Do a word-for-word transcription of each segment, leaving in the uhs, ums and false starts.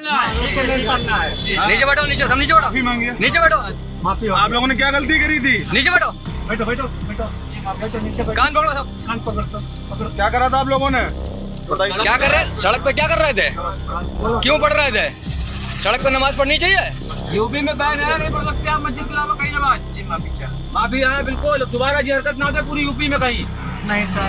नीचे बैठो, नीचे सब नीचे बैठो, माफी मांगिए, नीचे बैठो। माफी। आप लोगों ने क्या गलती करी थी? नीचे बैठो, बैठो बैठो बैठो, कान पकड़ो सब। कान पकड़ो। क्या करा था आप लोगों ने? बताइए क्या कर रहे? सड़क पे क्या कर रहे थे? क्यों पढ़ रहे थे? सड़क पे नमाज पढ़नी चाहिए। यूपी में बैन है, नहीं पढ़ सकते आप मस्जिद के अलावा कहीं नमाज। जी माफी क्या? माफी है बिल्कुल, दोबारा ये हरकत ना हो पूरी यूपी में कहीं। नहीं सर।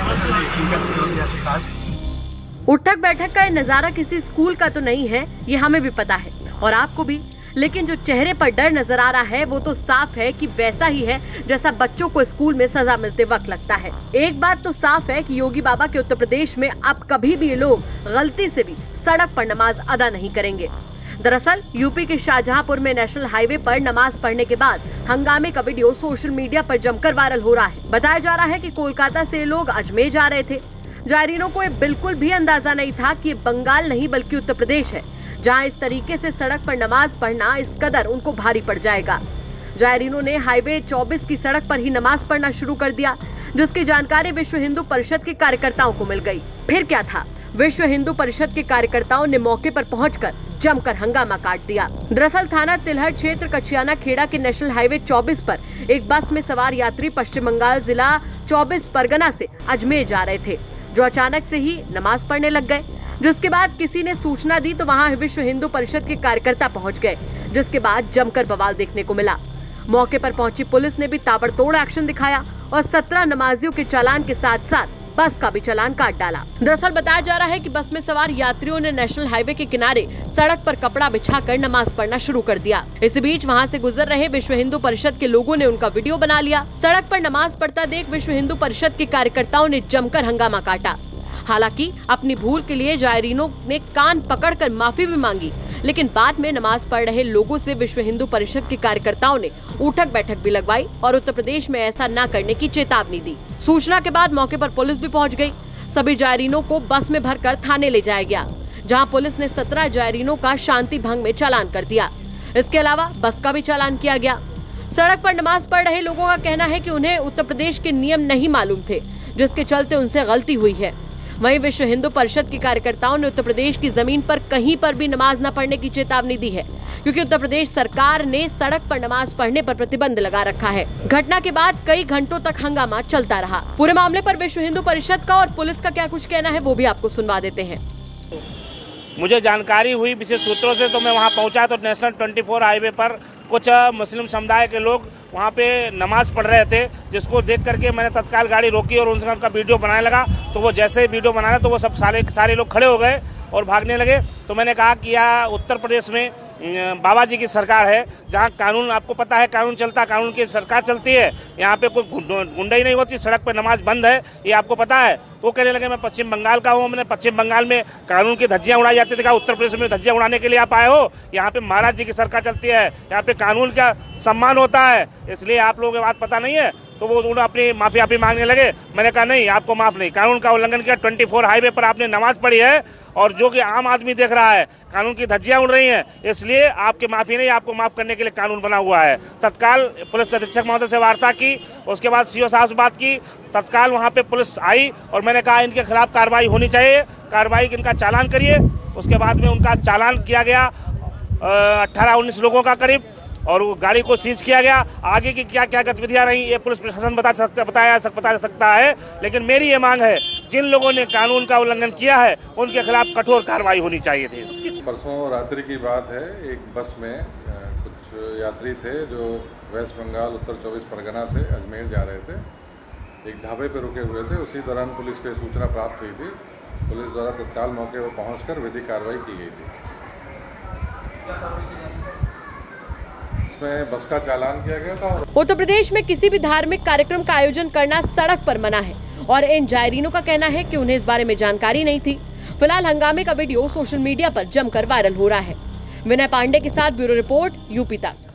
उठक बैठक का ये नजारा किसी स्कूल का तो नहीं है, ये हमें भी पता है और आपको भी, लेकिन जो चेहरे पर डर नजर आ रहा है वो तो साफ है कि वैसा ही है जैसा बच्चों को स्कूल में सजा मिलते वक्त लगता है। एक बात तो साफ है कि योगी बाबा के उत्तर प्रदेश में अब कभी भी ये लोग गलती से भी सड़क पर नमाज अदा नहीं करेंगे। दरअसल यूपी के शाहजहांपुर में नेशनल हाईवे पर नमाज पढ़ने के बाद हंगामे का वीडियो सोशल मीडिया पर जमकर वायरल हो रहा है। बताया जा रहा है कि कोलकाता से लोग अजमेर जा रहे थे। जायरीनों को ये बिल्कुल भी अंदाजा नहीं था कि ये बंगाल नहीं बल्कि उत्तर प्रदेश है, जहां इस तरीके से सड़क पर नमाज पढ़ना इस कदर उनको भारी पड़ जाएगा। जायरीनों ने हाईवे चौबीस की सड़क पर ही नमाज पढ़ना शुरू कर दिया, जिसकी जानकारी विश्व हिंदू परिषद के कार्यकर्ताओं को मिल गई। फिर क्या था, विश्व हिंदू परिषद के कार्यकर्ताओं ने मौके पर पहुंचकर जमकर हंगामा काट दिया। दरअसल थाना तिलहट क्षेत्र कचियाना खेड़ा के नेशनल हाईवे चौबीस पर एक बस में सवार यात्री पश्चिम बंगाल जिला चौबीस परगना से अजमेर जा रहे थे, जो अचानक से ही नमाज पढ़ने लग गए। जिसके बाद किसी ने सूचना दी तो वहां विश्व हिंदू परिषद के कार्यकर्ता पहुंच गए, जिसके बाद जमकर बवाल देखने को मिला। मौके पर पहुंची पुलिस ने भी ताबड़तोड़ एक्शन दिखाया और सत्रह नमाजियों के चालान के साथ साथ बस का भी चालान काट डाला। दरअसल बताया जा रहा है कि बस में सवार यात्रियों ने नेशनल हाईवे के किनारे सड़क पर कपड़ा बिछाकर नमाज पढ़ना शुरू कर दिया। इस बीच वहां से गुजर रहे विश्व हिंदू परिषद के लोगों ने उनका वीडियो बना लिया। सड़क पर नमाज पढ़ता देख विश्व हिंदू परिषद के कार्यकर्ताओं ने जमकर हंगामा काटा। हालांकि अपनी भूल के लिए जायरीनों ने कान पकड़कर माफी भी मांगी, लेकिन बाद में नमाज पढ़ रहे लोगों से विश्व हिंदू परिषद के कार्यकर्ताओं ने उठक बैठक भी लगवाई और उत्तर प्रदेश में ऐसा न करने की चेतावनी दी। सूचना के बाद मौके पर पुलिस भी पहुंच गई। सभी जायरीनों को बस में भरकर थाने ले जाया गया, जहां पुलिस ने सत्रह जायरीनों का शांति भंग में चालान कर दिया। इसके अलावा बस का भी चालान किया गया। सड़क पर नमाज पढ़ रहे लोगों का कहना है कि उन्हें उत्तर प्रदेश के नियम नहीं मालूम थे, जिसके चलते उनसे गलती हुई है। वहीं विश्व हिंदू परिषद के कार्यकर्ताओं ने उत्तर प्रदेश की जमीन पर कहीं पर भी नमाज न पढ़ने की चेतावनी दी है, क्योंकि उत्तर प्रदेश सरकार ने सड़क पर नमाज पढ़ने पर प्रतिबंध लगा रखा है। घटना के बाद कई घंटों तक हंगामा चलता रहा। पूरे मामले पर विश्व हिंदू परिषद का और पुलिस का क्या कुछ कहना है वो भी आपको सुनवा देते हैं। मुझे जानकारी हुई विशेष सूत्रों से, तो मैं वहाँ पहुँचा तो नेशनल ट्वेंटी फोर हाईवे पर कुछ मुस्लिम समुदाय के लोग वहाँ पे नमाज पढ़ रहे थे, जिसको देख करके मैंने तत्काल गाड़ी रोकी और उनका उनका वीडियो बनाने लगा। तो वो जैसे ही वीडियो बनाया तो वो सब सारे सारे लोग खड़े हो गए और भागने लगे। तो मैंने कहा कि यह उत्तर प्रदेश में बाबा जी की सरकार है, जहाँ कानून, आपको पता है कानून चलता, कानून की सरकार चलती है। यहाँ पे कोई गुंडाई नहीं होती, सड़क पे नमाज बंद है, ये आपको पता है। वो कहने लगे मैं पश्चिम बंगाल का हूँ, मैंने पश्चिम बंगाल में कानून की धज्जियाँ उड़ाई जाती थी, कहा उत्तर प्रदेश में धज्जियाँ उड़ाने के लिए आप आए हो? यहाँ पे महाराज जी की सरकार चलती है, यहाँ पे कानून का सम्मान होता है, इसलिए आप लोगों को बात पता नहीं है। तो वो उन्होंने अपनी माफी आपी मांगने लगे। मैंने कहा नहीं, आपको माफ नहीं, कानून का उल्लंघन किया। ट्वेंटी फोर हाईवे पर आपने नमाज पढ़ी है और जो कि आम आदमी देख रहा है, कानून की धज्जियां उड़ रही हैं, इसलिए आपकी माफी नहीं, आपको माफ करने के लिए कानून बना हुआ है। तत्काल पुलिस अधीक्षक महोदय से वार्ता की, उसके बाद सीओ साहब से बात की, तत्काल वहां पे पुलिस आई और मैंने कहा इनके खिलाफ कार्रवाई होनी चाहिए, कार्रवाई इनका चालान करिए। उसके बाद में उनका चालान किया गया अट्ठारह उन्नीस लोगों का करीब, और वो गाड़ी को सीज किया गया। आगे की क्या क्या गतिविधियां रही ये पुलिस प्रशासन बता सकता बताया सक, बता सकता है, लेकिन मेरी ये मांग है जिन लोगों ने कानून का उल्लंघन किया है उनके खिलाफ कठोर कार्रवाई होनी चाहिए थी। परसों रात्रि की बात है, एक बस में कुछ यात्री थे जो वेस्ट बंगाल उत्तर चौबीस परगना से अजमेर जा रहे थे। एक ढाबे पर रुके हुए थे, उसी दौरान पुलिस को सूचना प्राप्त हुई थी। पुलिस द्वारा तत्काल मौके पर पहुँचकर विधिक कार्रवाई की गई थी। इसमें बस का चालान किया गया था। उत्तर प्रदेश में किसी भी धार्मिक कार्यक्रम का आयोजन करना सड़क पर मना है और इन जायरीनों का कहना है कि उन्हें इस बारे में जानकारी नहीं थी। फिलहाल हंगामे का वीडियो सोशल मीडिया पर जमकर वायरल हो रहा है। विनय पांडे के साथ ब्यूरो रिपोर्ट, यूपी तक।